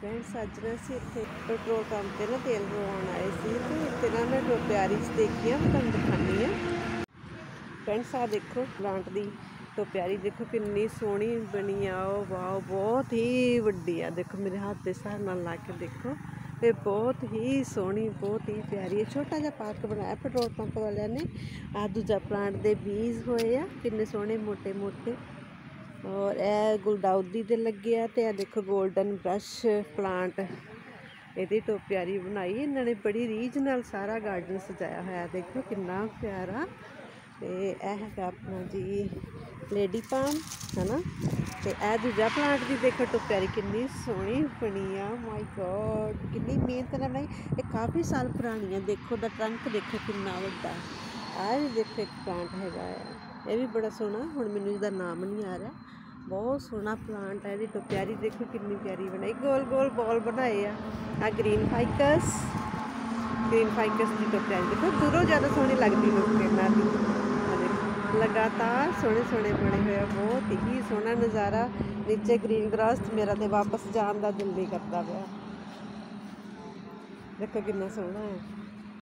Friends अज ना असीं इत्थे पेट्रोल पंप ते ना तेल भरवाउण आए सी ते इत्थे ना मैं टोपियारी देखी मैं तुहानूं दिखानी आ। फ्रेंड्स आ देखो प्लांट दी टोपियारी देखो कितनी सोहनी बनी आ। वाह बहुत ही वड्डी आ। देखो मेरे हाथ के हिसाब नाल ला के देखो ये बहुत ही सोहनी बहुत ही प्यारी है। छोटा जिहा पार्क बनाया पेट्रोल पंप वालियां ने। आ दूजा प्लांट दे बीज होए आ किन्ने सोहने मोटे मोटे और ए गुलदाउदी दे लगे आ। ते देखो गोल्डन ब्रश प्लांट ਇਹਦੀ टोपियारी बनाई इन्होंने बड़ी रीझ नाल सारा गार्डन सजाया होया। देखो कितना प्यारा। तो यह है अपना जी लेडी पाम है ना। तो यह दूजा प्लांट की देखो टोपियारी कितनी सोहनी बनी आ। माय गॉड कितनी मेहनत नाल बनाई। ये काफ़ी साल पुरानी है। देखो दा ट्रंक देखो कितना वड्डा। आ भी देखो एक प्लांट हैगा आ ये भी बड़ा सोहना। हुण मैनूं इसदा नाम नहीं आ रहा। बहुत सोहना प्लांट है। इसकी टोपियारी देखो कितनी प्यारी बनाई गोल गोल बॉल बनाए आ ग्रीन फाइकस की टोपियारी देखो दूरों ज़्यादा सोहनी लगती लोग लगातार सोहने सोहने बने हुए। बहुत ही सोहना नज़ारा नीचे ग्रीन ग्रास। मेरा तो वापस जाने का दिल नहीं करता पाया। देखो कितना सोहना है।